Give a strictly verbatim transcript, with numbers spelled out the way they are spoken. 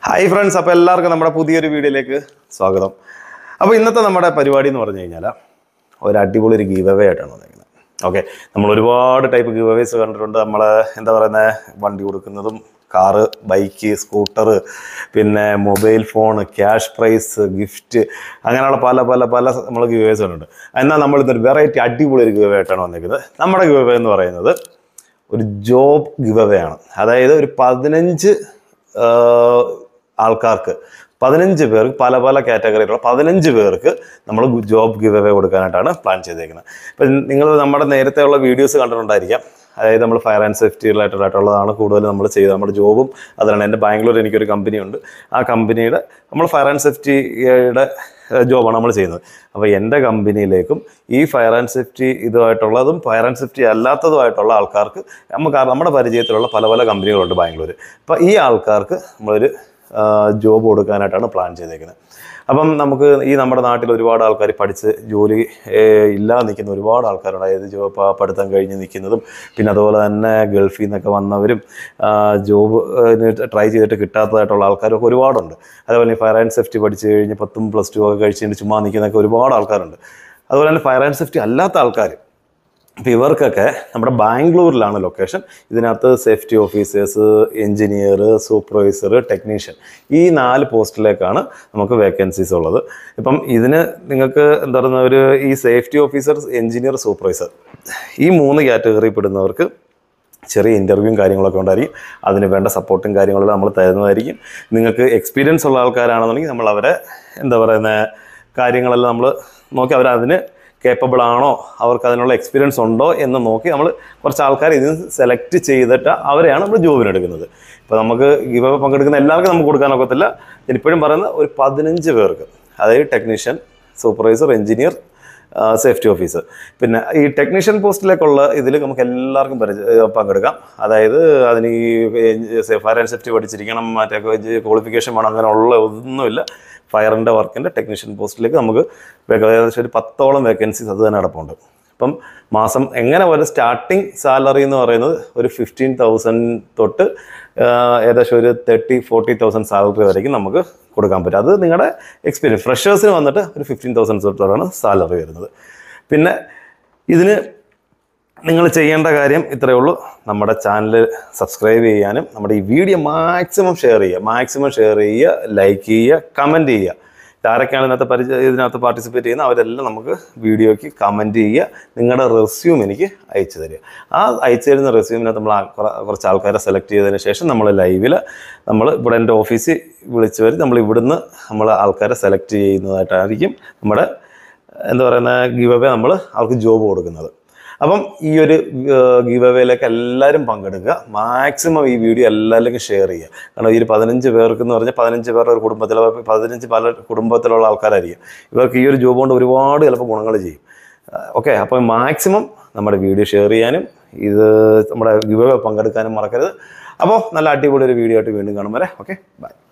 Hi friends, അപ്പോൾ എല്ലാവർക്കും നമ്മുടെ പുതിയൊരു വീഡിയോയിലേക്ക് സ്വാഗതം. അപ്പോൾ ഇന്നത്തെ നമ്മുടെ പരിപാടി എന്ന് പറഞ്ഞു കഴിഞ്ഞാൽ ഒരു അടിപൊളി ഒരു ഗീവ് അവേ ആയിട്ടാണ് വന്നിരിക്കുന്നത്. ഓക്കെ, നമ്മൾ ഒരുപാട് ടൈപ്പ് ഗീവ് അവേസ് കണ്ടിട്ടുണ്ട്. നമ്മൾ എന്താ പറയുന്നത്, വണ്ടി കൊടുക്കുന്നതും കാറ്, ബൈക്ക്, സ്കൂട്ടർ, പിന്നെ mobile phone, cash prize, gift, അങ്ങനെയുള്ള പല പല പല നമ്മൾ ഗീവ് അവേസ് കണ്ടിട്ടുണ്ട്. എന്നാൽ നമ്മൾ ഇന്നൊരു വെറൈറ്റി അടിപൊളി ഒരു ഗീവ് അവേ ആയിട്ടാണ് വന്നിരിക്കുന്നത്. നമ്മുടെ ഗീവ് അവേ എന്ന് പറയുന്നത് ഒരു ജോബ് ഗീവ് അവേ ആണ്. അതായത് ഒരു പതിനഞ്ച് ആൾക്കാർക്ക്, പതിനഞ്ച് പേർക്ക്, പല പല കാറ്റഗറിയിലുള്ള പതിനഞ്ച് പേർക്ക് നമ്മൾ ജോബ് ഗിവ് അവേ കൊടുക്കാനായിട്ടാണ് പ്ലാൻ ചെയ്തേക്കുന്നത്. ഇപ്പം നിങ്ങൾ നമ്മുടെ നേരത്തെയുള്ള വീഡിയോസ് കണ്ടിട്ടുണ്ടായിരിക്കാം. അതായത് നമ്മൾ ഫയർ ആൻഡ് സേഫ്റ്റി റിലേറ്റഡായിട്ടുള്ളതാണ് കൂടുതൽ നമ്മൾ ചെയ്തത്. നമ്മുടെ ജോബും അതാണ്. എൻ്റെ ബാംഗ്ലൂർ എനിക്കൊരു കമ്പനിയുണ്ട്. ആ കമ്പനിയുടെ നമ്മൾ ഫയർ ആൻഡ് സേഫ്റ്റിയുടെ ജോബാണ് നമ്മൾ ചെയ്യുന്നത്. അപ്പോൾ എൻ്റെ കമ്പനിയിലേക്കും ഈ ഫയർ ആൻഡ് സേഫ്റ്റി ഇതുമായിട്ടുള്ളതും ഫയർ ആൻഡ് സേഫ്റ്റി അല്ലാത്തതുമായിട്ടുള്ള ആൾക്കാർക്ക് നമുക്ക് നമ്മുടെ പരിചയത്തിലുള്ള പല പല കമ്പനികളുണ്ട് ബാംഗ്ലൂർ. അപ്പോൾ ഈ ആൾക്കാർക്ക് നമ്മളൊരു ജോബ് കൊടുക്കാനായിട്ടാണ് പ്ലാൻ ചെയ്തേക്കുന്നത്. അപ്പം നമുക്ക് ഈ നമ്മുടെ നാട്ടിൽ ഒരുപാട് ആൾക്കാർ പഠിച്ച് ജോലി ഇല്ലാതെ നിൽക്കുന്ന ഒരുപാട് ആൾക്കാരുണ്ട്. അതായത് ജോബ് പഠിത്തം കഴിഞ്ഞ് നിൽക്കുന്നതും, പിന്നെ അതുപോലെ തന്നെ ഗൾഫിൽ നിന്നൊക്കെ വന്നവരും ജോബ് ട്രൈ ചെയ്തിട്ട് കിട്ടാത്തതായിട്ടുള്ള ആൾക്കാരൊക്കെ ഒരുപാടുണ്ട്. അതേപോലെ ഫയർ ആൻഡ് സേഫ്റ്റി പഠിച്ച് കഴിഞ്ഞ് പത്തും പ്ലസ് ടു ഒക്കെ കഴിച്ചിട്ട് ചുമ്മാ നിൽക്കുന്നതൊക്കെ ഒരുപാട് ആൾക്കാരുണ്ട്. അതുപോലെ തന്നെ ഫയർ ആൻഡ് സേഫ്റ്റി അല്ലാത്ത ആൾക്കാർ, അപ്പോൾ ഇവർക്കൊക്കെ നമ്മുടെ ബാംഗ്ലൂരിലാണ് ലൊക്കേഷൻ. ഇതിനകത്ത് safety officers, engineer, supervisor, technician, ഈ നാല് പോസ്റ്റിലേക്കാണ് നമുക്ക് വേക്കൻസീസ് ഉള്ളത്. ഇപ്പം ഇതിന് നിങ്ങൾക്ക് എന്താ പറയുന്ന ഒരു ഈ സേഫ്റ്റി ഓഫീസർ, എൻജിനീയർ, സൂപ്പർവൈസർ, ഈ മൂന്ന് കാറ്റഗറി പെടുന്നവർക്ക് ചെറിയ ഇൻ്റർവ്യൂവും കാര്യങ്ങളൊക്കെ ഉണ്ടായിരിക്കും. അതിന് വേണ്ട സപ്പോർട്ടും കാര്യങ്ങളെല്ലാം നമ്മൾ തരുന്നതായിരിക്കും. നിങ്ങൾക്ക് എക്സ്പീരിയൻസ് ഉള്ള ആൾക്കാരാണെന്നുണ്ടെങ്കിൽ നമ്മൾ അവരെ എന്താ പറയുന്ന കാര്യങ്ങളെല്ലാം നമ്മൾ നോക്കി അവരതിന് കേപ്പബിൾ ആണോ, അവർക്ക് അതിനുള്ള എക്സ്പീരിയൻസ് ഉണ്ടോ എന്ന് നോക്കി നമ്മൾ കുറച്ച് ആൾക്കാർ ഇതിന് സെലക്ട് ചെയ്തിട്ട് അവരെയാണ് നമ്മൾ ജോബിന് എടുക്കുന്നത്. ഇപ്പോൾ നമുക്ക് ഗിവ് അവേ പങ്കെടുക്കുന്ന എല്ലാവർക്കും നമുക്ക് കൊടുക്കാനൊക്കത്തില്ല. ഞാനിപ്പോഴും പറയുന്ന ഒരു പതിനഞ്ച് പേർക്ക്, അതായത് technician, supervisor, engineer, safety officer, പിന്നെ ഈ ടെക്നീഷ്യൻ പോസ്റ്റിലേക്കുള്ള ഇതിൽ നമുക്ക് എല്ലാവർക്കും പങ്കെടുക്കാം. അതായത് അതിന് ഈ ഫയർ ആൻഡ് സേഫ്റ്റി പഠിച്ചിരിക്കണം, മറ്റേ ക്വാളിഫിക്കേഷൻ വേണം, അങ്ങനെയുള്ള ഒന്നുമില്ല. ഫയറിൻ്റെ വർക്കിൻ്റെ ടെക്നീഷ്യൻ പോസ്റ്റിലേക്ക് നമുക്ക് ഏകദേശം ഒരു പത്തോളം വേക്കൻസീസ് അത് തന്നെ അടപ്പുണ്ട്. അപ്പം മാസം എങ്ങനെ പോലെ സ്റ്റാർട്ടിങ് സാലറി എന്ന് പറയുന്നത് ഒരു ഫിഫ്റ്റീൻ തൗസൻഡ് തൊട്ട് ഏകദേശം ഒരു തേർട്ടി ഫോർട്ടി തൗസൻഡ് സാലറി വരേക്കും നമുക്ക് കൊടുക്കാൻ പറ്റും. അത് നിങ്ങളുടെ എക്സ്പീരിയൻസ്. ഫ്രഷേഴ്സിന് വന്നിട്ട് ഒരു ഫിഫ്റ്റീൻ തൗസൻഡ് തൊട്ടാണ് സാലറി വരുന്നത്. പിന്നെ ഇതിന് നിങ്ങൾ ചെയ്യേണ്ട കാര്യം ഇത്രയേ ഉള്ളൂ. നമ്മുടെ ചാനൽ സബ്സ്ക്രൈബ് ചെയ്യാനും നമ്മുടെ ഈ വീഡിയോ മാക്സിമം ഷെയർ ചെയ്യുക, മാക്സിമം ഷെയർ ചെയ്യുക, ലൈക്ക് ചെയ്യുക, കമൻറ്റ് ചെയ്യുക. ആരൊക്കെയാണ് ഇതിനകത്ത് പരിചയ ഇതിനകത്ത് പാർട്ടിസിപ്പേറ്റ് ചെയ്യുന്നത് അവരെല്ലാം നമുക്ക് വീഡിയോയ്ക്ക് കമൻറ്റ് ചെയ്യുക. നിങ്ങളുടെ റെസ്യൂം എനിക്ക് അയച്ചു തരിക. ആ അയച്ചു തരുന്ന റെസ്യൂമിനകത്ത് നമ്മൾ കുറച്ച് ആൾക്കാരെ സെലക്ട് ചെയ്തതിന് ശേഷം നമ്മൾ ലൈവിൽ നമ്മൾ ഇവിടെ എൻ്റെ ഓഫീസിൽ വിളിച്ച് വരും. നമ്മൾ ഇവിടുന്ന് നമ്മൾ ആൾക്കാരെ സെലക്ട് ചെയ്യുന്നതായിട്ടായിരിക്കും നമ്മുടെ എന്താ പറയുന്ന ഗിവ് അവേ നമ്മൾ അവർക്ക് ജോബ് കൊടുക്കുന്നത്. അപ്പം ഈ ഒരു ഗിവ് അവേയിലേക്ക് എല്ലാവരും പങ്കെടുക്കുക. മാക്സിമം ഈ വീഡിയോ എല്ലാവർക്കും ഷെയർ ചെയ്യുക. കാരണം ഈ ഒരു പതിനഞ്ച് പേർക്ക് എന്ന് പറഞ്ഞാൽ പതിനഞ്ച് പേരുടെ ഒരു കുടുംബത്തിൽ പതിനഞ്ച് പല കുടുംബത്തിലുള്ള ആൾക്കാരായിരിക്കും. ഇവർക്ക് ഈ ഒരു ജോബ് കൊണ്ട് ഒരുപാട് ചിലപ്പോൾ ഗുണങ്ങൾ ചെയ്യും. ഓക്കെ, അപ്പോൾ മാക്സിമം നമ്മുടെ വീഡിയോ ഷെയർ ചെയ്യാനും ഇത് നമ്മുടെ ഗിവ് അവേ പങ്കെടുക്കാനും മറക്കരുത്. അപ്പോൾ നല്ല അടിപൊളി ഒരു വീഡിയോ ആയിട്ട് വീണ്ടും കാണും വരെ. Okay, by.